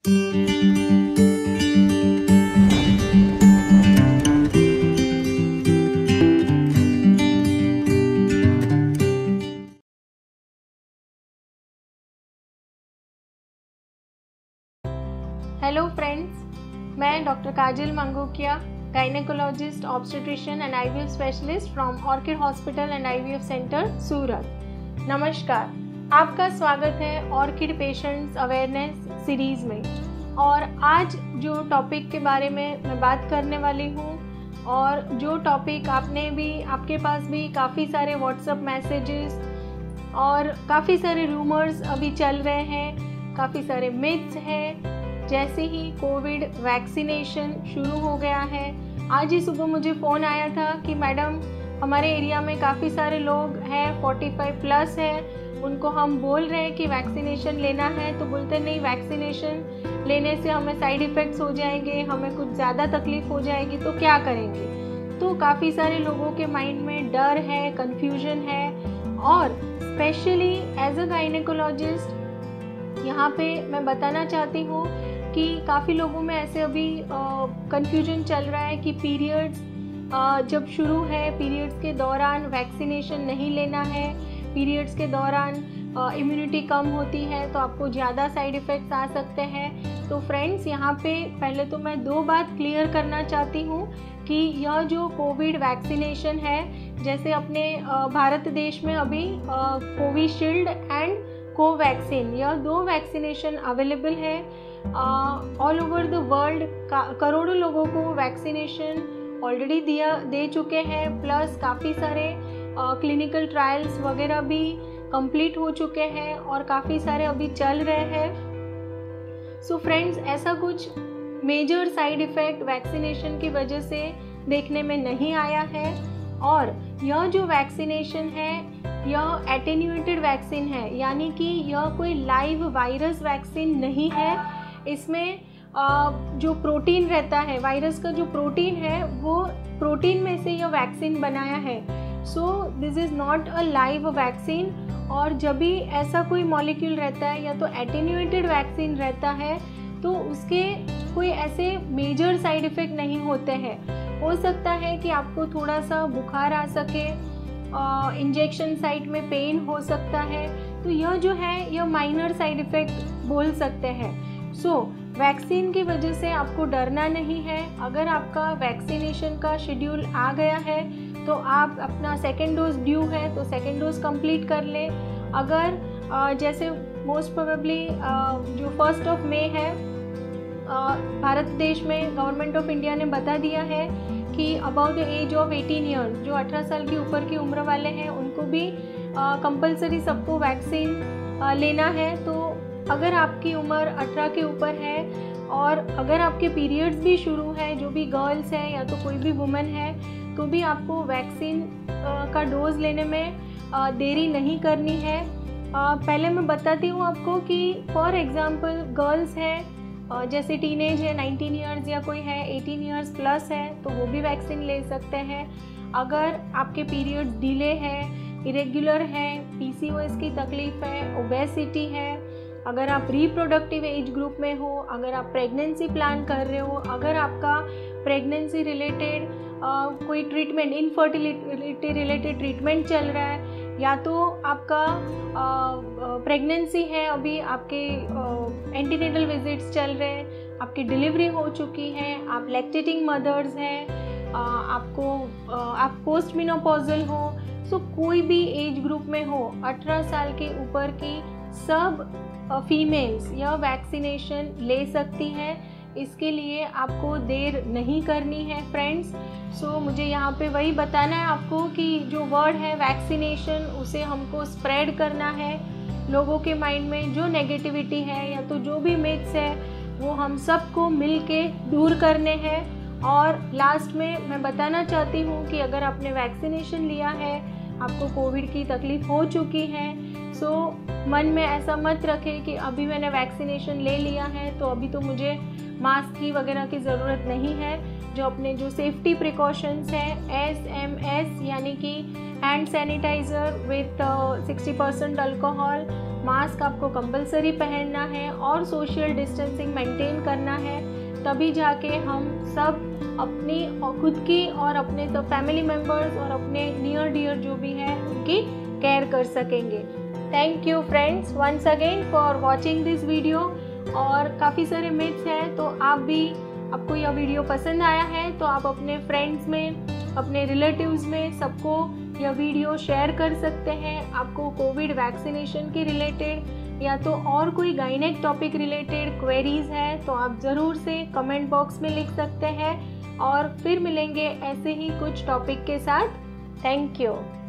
Hello friends, मैं doctor Kajal Mangukiya, gynaecologist, obstetrician and IVF specialist from Orchid hospital and IVF centre Surat. नमस्कार, आपका स्वागत है ऑर्किड पेशेंट्स अवेयरनेस सीरीज़ में। और आज जो टॉपिक के बारे में मैं बात करने वाली हूँ, और जो टॉपिक आपके पास भी काफ़ी सारे व्हाट्सएप मैसेजेस और काफ़ी सारे रूमर्स अभी चल रहे हैं, काफ़ी सारे मिथ्स हैं। जैसे ही कोविड वैक्सीनेशन शुरू हो गया है, आज ही सुबह मुझे फ़ोन आया था कि मैडम, हमारे एरिया में काफ़ी सारे लोग हैं 45 प्लस हैं, उनको हम बोल रहे हैं कि वैक्सीनेशन लेना है, तो बोलते नहीं वैक्सीनेशन लेने से हमें साइड इफ़ेक्ट्स हो जाएंगे, हमें कुछ ज़्यादा तकलीफ़ हो जाएगी, तो क्या करेंगे। तो काफ़ी सारे लोगों के माइंड में डर है, कन्फ्यूजन है। और स्पेशली एज अ गायनेकोलॉजिस्ट यहाँ पे मैं बताना चाहती हूँ कि काफ़ी लोगों में ऐसे अभी कन्फ्यूजन चल रहा है कि पीरियड्स जब शुरू है, पीरियड्स के दौरान वैक्सीनेशन नहीं लेना है, पीरियड्स के दौरान इम्यूनिटी कम होती है तो आपको ज़्यादा साइड इफ़ेक्ट्स आ सकते हैं। तो फ्रेंड्स, यहाँ पे पहले तो मैं दो बात क्लियर करना चाहती हूँ कि यह जो कोविड वैक्सीनेशन है, जैसे अपने भारत देश में अभी कोविशील्ड एंड कोवैक्सीन, यह दो वैक्सीनेशन अवेलेबल है। ऑल ओवर द वर्ल्ड करोड़ों लोगों को वैक्सीनेशन ऑलरेडी दे चुके हैं, प्लस काफ़ी सारे क्लिनिकल ट्रायल्स वगैरह भी कंप्लीट हो चुके हैं और काफ़ी सारे अभी चल रहे हैं। सो फ्रेंड्स, ऐसा कुछ मेजर साइड इफ़ेक्ट वैक्सीनेशन की वजह से देखने में नहीं आया है। और यह जो वैक्सीनेशन है, यह एटेन्यूएटेड वैक्सीन है, यानी कि यह कोई लाइव वायरस वैक्सीन नहीं है। इसमें जो प्रोटीन रहता है, वायरस का जो प्रोटीन है, वो प्रोटीन में से यह वैक्सीन बनाया है। So this is not a live vaccine. और जब भी ऐसा कोई मॉलिक्यूल रहता है या तो एटेन्यूएटेड वैक्सीन रहता है, तो उसके कोई ऐसे मेजर साइड इफ़ेक्ट नहीं होते हैं। हो सकता है कि आपको थोड़ा सा बुखार आ सके, इंजेक्शन साइट में पेन हो सकता है, तो यह जो है यह माइनर साइड इफ़ेक्ट बोल सकते हैं। सो वैक्सीन की वजह से आपको डरना नहीं है। अगर आपका वैक्सीनेशन का शेड्यूल आ गया है तो आप अपना सेकेंड डोज ड्यू है तो सेकेंड डोज कंप्लीट कर लें। अगर जैसे मोस्ट प्रोबेबली जो 1 मई है, भारत देश में गवर्नमेंट ऑफ इंडिया ने बता दिया है कि about the age of 18 years, जो 18 साल की ऊपर की उम्र वाले हैं, उनको भी कंपलसरी सबको वैक्सीन लेना है। तो अगर आपकी उम्र 18 के ऊपर है और अगर आपके पीरियड्स भी शुरू है, जो भी गर्ल्स हैं या तो कोई भी वुमेन है, तो भी आपको वैक्सीन का डोज लेने में देरी नहीं करनी है। पहले मैं बताती हूँ आपको कि फॉर एग्ज़ाम्पल गर्ल्स हैं, जैसे टीनेज है, 19 ईयर्स, या कोई है 18 ईयर्स प्लस है, तो वो भी वैक्सीन ले सकते हैं। अगर आपके पीरियड्स डिले है, इरेगुलर है, PCOS की तकलीफ़ है, ओबेसिटी है, अगर आप रिप्रोडक्टिव एज ग्रुप में हो, अगर आप प्रेगनेंसी प्लान कर रहे हो, अगर आपका प्रेगनेंसी रिलेटेड कोई ट्रीटमेंट, इनफर्टिलिटी रिलेटेड ट्रीटमेंट चल रहा है, या तो आपका प्रेगनेंसी है, अभी आपके एंटीनेटल विजिट्स चल रहे हैं, आपकी डिलीवरी हो चुकी है, आप लैक्टेटिंग मदर्स हैं, आप पोस्ट मेनोपॉजल हो, सो कोई भी एज ग्रुप में हो, 18 साल के ऊपर की सब फीमेल्स यह वैक्सीनेशन ले सकती हैं। इसके लिए आपको देर नहीं करनी है फ्रेंड्स। सो मुझे यहाँ पे वही बताना है आपको कि जो वर्ड है वैक्सीनेशन, उसे हमको स्प्रेड करना है लोगों के माइंड में। जो नेगेटिविटी है या तो जो भी मिथ्स है, वो हम सबको मिल के दूर करने हैं। और लास्ट में मैं बताना चाहती हूँ कि अगर आपने वैक्सीनेशन लिया है, आपको कोविड की तकलीफ़ हो चुकी है, सो मन में ऐसा मत रखें कि अभी मैंने वैक्सीनेशन ले लिया है तो अभी तो मुझे मास्क की वगैरह की ज़रूरत नहीं है। जो अपने जो सेफ्टी प्रिकॉशंस हैं, SMS यानी कि hand sanitiser with 60% alcohol, mask आपको कंपलसरी पहनना है और सोशल डिस्टेंसिंग मेंटेन करना है, तभी जाके हम सब अपनी और खुद की और अपने सब फैमिली मेम्बर्स और अपने नियर डियर जो भी है उनकी केयर कर सकेंगे। Thank you friends once again for watching this video. और काफ़ी सारे मिथ्स हैं, तो आपको यह वीडियो पसंद आया है तो आप अपने फ्रेंड्स में, अपने रिलेटिव्स में सबको यह वीडियो शेयर कर सकते हैं। आपको कोविड वैक्सीनेशन के रिलेटेड या तो और कोई गाइनेक टॉपिक रिलेटेड क्वेरीज है तो आप ज़रूर से कमेंट बॉक्स में लिख सकते हैं, और फिर मिलेंगे ऐसे ही कुछ टॉपिक के साथ। Thank you.